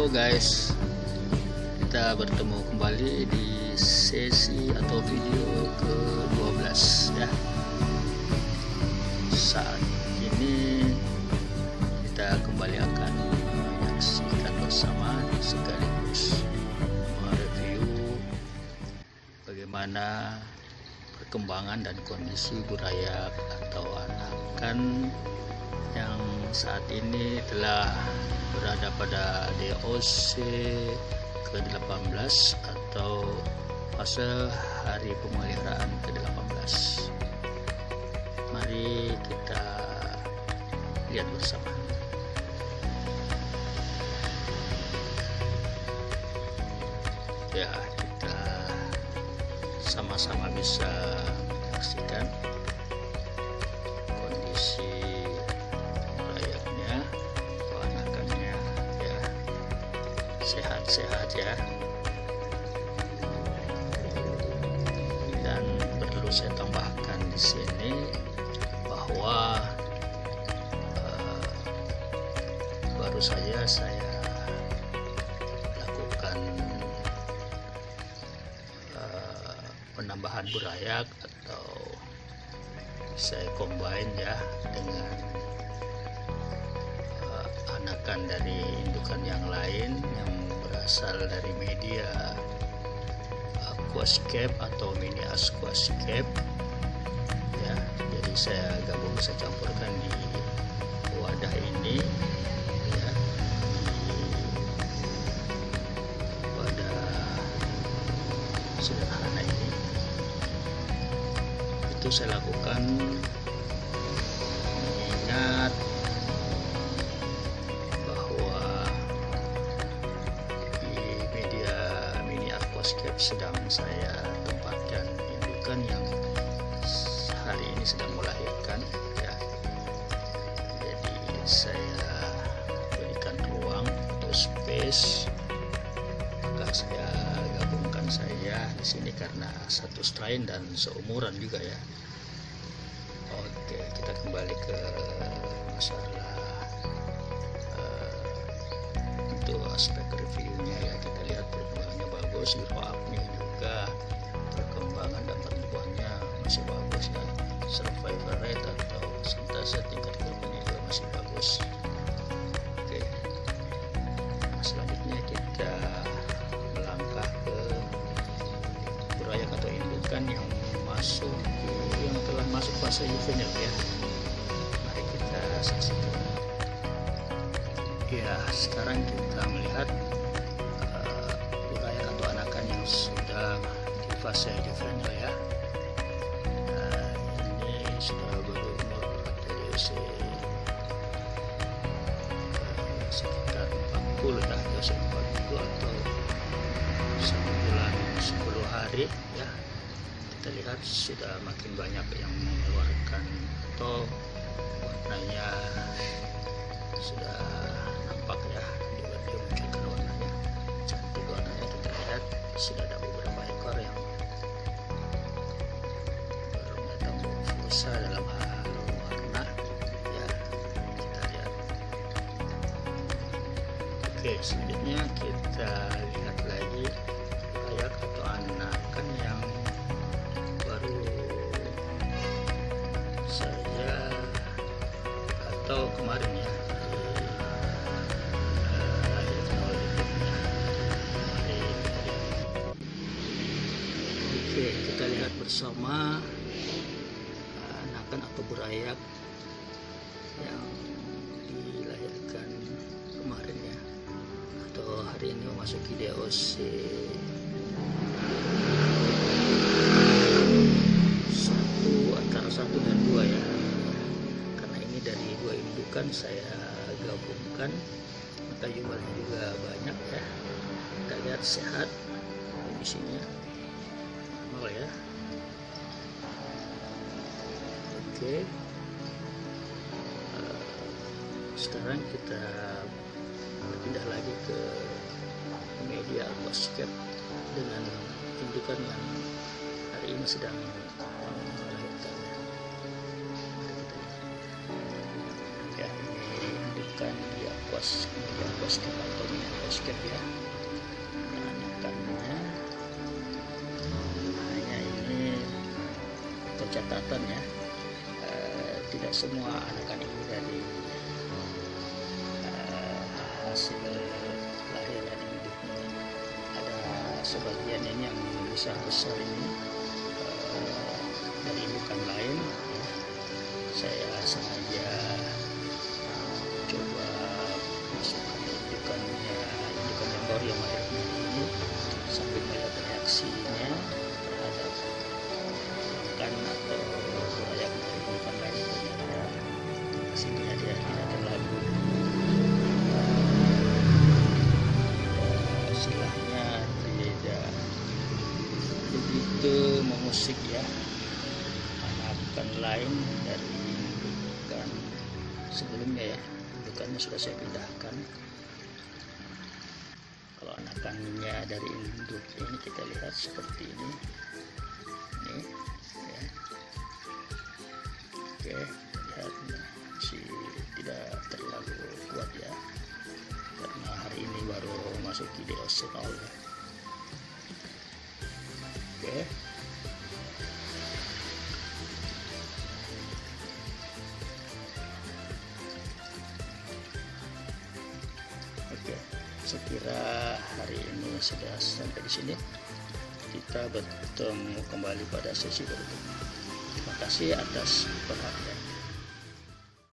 Halo guys, kita bertemu kembali di sesi atau video ke-12 ya. Saat ini kita kembali akan menyaksikan bersama sekaligus mereview bagaimana perkembangan dan kondisi burayak atau anakan yang saat ini telah berada pada DOC ke-18 atau fase hari pemeliharaan ke-18. Mari kita lihat bersama. Ya, kita sama-sama bisa menyaksikan kondisi sehat-sehat ya, dan perlu saya tambahkan di sini bahwa baru saja saya lakukan penambahan burayak atau saya combine ya dengan anakan dari indukan yang lain yang berasal dari media aquascape atau mini aquascape ya. Jadi saya campurkan di wadah ini ya, di wadah sederhana ini. Itu saya lakukan mengingat sedang saya tempatkan indukan yang hari ini sedang melahirkan ya. Jadi saya berikan ruang atau space, maka saya gabungkan saja di sini karena satu strain dan seumuran juga ya. Oke, kita kembali ke masalah untuk aspek reviewnya ya. Kita lihat perkembangannya bagus, grow up-nya juga, perkembangan dan pertumbuhannya masih bagus ya. Survival rate atau persentase tingkat kerugiannya juga masih bagus. Oke, nah, selanjutnya kita melangkah ke burayak atau indukan yang telah masuk fase juvenil ya. Mari kita saksikan. Ya, sekarang kita melihat burayak atau anakan yang sudah di fase juvenil ya. Ini sudah berumur atau sekitar 40 ya, 40 atau 1 bulan 10 hari ya. Kita lihat sudah makin banyak yang mengeluarkan atau warnanya sudah nampak ya, dia munculkan warnanya, cantik warnanya. Kita lihat sudah ada beberapa ekor yang metamorfosa dalam hal warna ya. Kita lihat. Oke, selanjutnya kita lihat lagi burayak atau anakan yang baru saja atau kemarin ya kita lihat bersama anakan atau burayak yang dilahirkan kemarin ya, atau hari ini memasuki DOC 1 antara 1 dan 2 ya. Karena ini dari 2 indukan saya gabungkan, maka jumlahnya juga banyak ya. Kita lihat sehat kondisinya ya. Oke, sekarang kita berpindah lagi ke media aquascape dengan indukan yang hari ini sedang melahirkan ya. Ini indukan di aquascape escape atau mini escape ya. Anakannya hanya ini catatan ya, tidak semua anakan ini dari hasil lahiran induk ini. Ada sebagian ini yang besar ini dari indukan lain ya. Saya sengaja coba masukkan indukan yang baru yang lahirnya ini sambil melihat reaksinya terhadap ikan atau ayam dari indukan lain. Ternyata hasilnya dia tidak terlalu istilahnya tidak begitu mengusik ya. Anakan lain dari indukan sebelumnya ya, indukannya sudah saya pindahkan. Kalau anakannya dari induk ini kita lihat seperti ini ya. Oke, lihat masih tidak terlalu kuat ya, karena hari ini baru masuki DOC 0 ya. Oke, saya kira hari ini sudah sampai di sini. Kita bertemu kembali pada sesi berikutnya. Terima kasih atas perhatian.